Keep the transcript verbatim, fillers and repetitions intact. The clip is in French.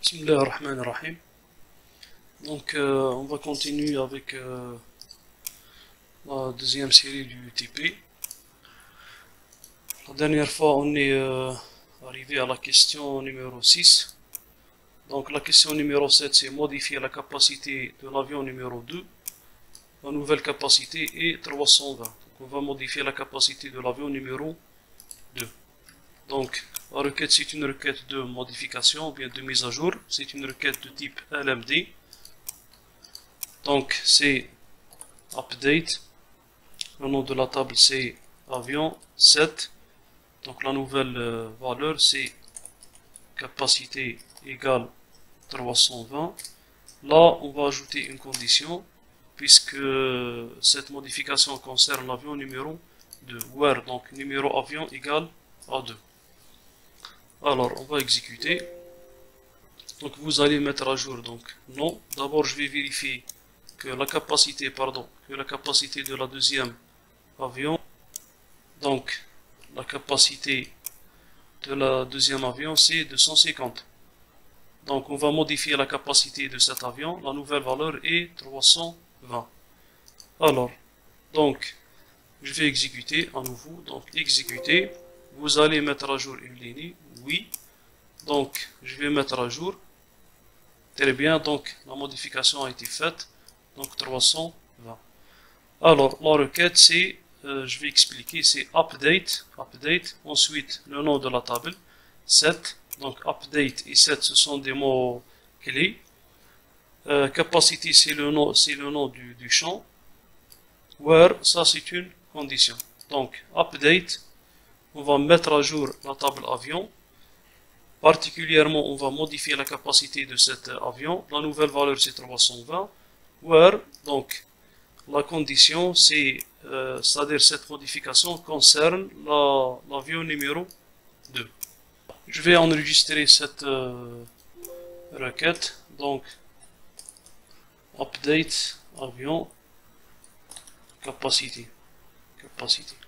Bismillah ar-Rahman ar-Rahim. Donc euh, on va continuer avec euh, la deuxième série du T P. La dernière fois on est euh, arrivé à la question numéro six. Donc la question numéro sept c'est modifier la capacité de l'avion numéro deux. La nouvelle capacité est trois cent vingt. Donc on va modifier la capacité de l'avion numéro deux. Donc la requête c'est une requête de modification ou bien de mise à jour. C'est une requête de type L M D. Donc c'est update. Le nom de la table c'est avion sept. Donc la nouvelle euh, valeur c'est capacité égale trois cent vingt. Là on va ajouter une condition puisque cette modification concerne l'avion numéro deux. Where donc numéro avion égale A deux. Alors on va exécuter. Donc vous allez mettre à jour donc non. D'abord je vais vérifier que la capacité pardon que la capacité de la deuxième avion, donc la capacité de la deuxième avion c'est deux cent cinquante. Donc on va modifier la capacité de cet avion. La nouvelle valeur est trois cent vingt. Alors donc je vais exécuter à nouveau. Donc exécuter. Vous allez mettre à jour une ligne. Oui. Donc je vais mettre à jour. Très bien. Donc la modification a été faite. Donc trois cent vingt. Alors la requête c'est, euh, je vais expliquer, c'est update. Update. Ensuite le nom de la table. sept. Donc update et sept ce sont des mots clés. Euh, capacity c'est le nom, c'est le nom du, du champ. Where ça c'est une condition. Donc update. On va mettre à jour la table avion. Particulièrement, on va modifier la capacité de cet avion. La nouvelle valeur, c'est trois cent vingt. Where, donc, la condition, c'est, euh, c'est-à-dire cette modification concerne l'avion numéro deux. Je vais enregistrer cette euh, requête. Donc, update avion capacité. Capacité.